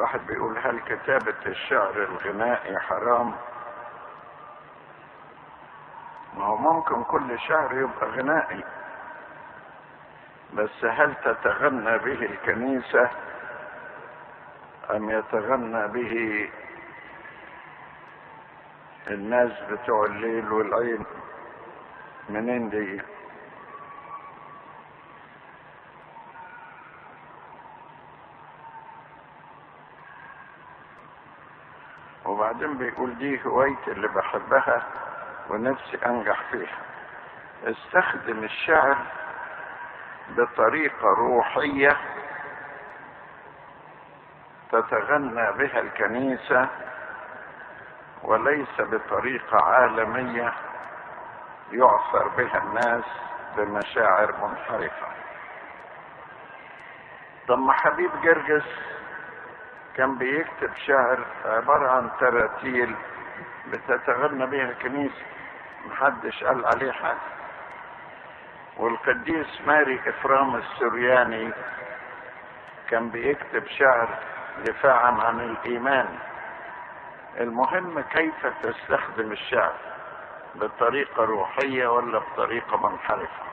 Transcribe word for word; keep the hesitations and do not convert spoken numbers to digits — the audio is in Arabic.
واحد بيقول: هل كتابة الشعر الغنائي حرام؟ ما هو ممكن كل شعر يبقى غنائي، بس هل تتغنى به الكنيسة أم يتغنى به الناس بتوع الليل والعين؟ منين دي؟ وبعدين بيقول: دي هوايتي اللي بحبها ونفسي انجح فيها. استخدم الشعر بطريقة روحية تتغنى بها الكنيسة، وليس بطريقة عالمية يعثر بها الناس بمشاعر منحرفة. طب ما حبيب جرجس كان بيكتب شعر عبارة عن تراتيل بتتغنى بها الكنيسة، محدش قال عليه حاجة. والقديس ماري إفرام السورياني كان بيكتب شعر دفاعا عن الإيمان. المهم كيف تستخدم الشعر، بطريقة روحية ولا بطريقة منحرفة.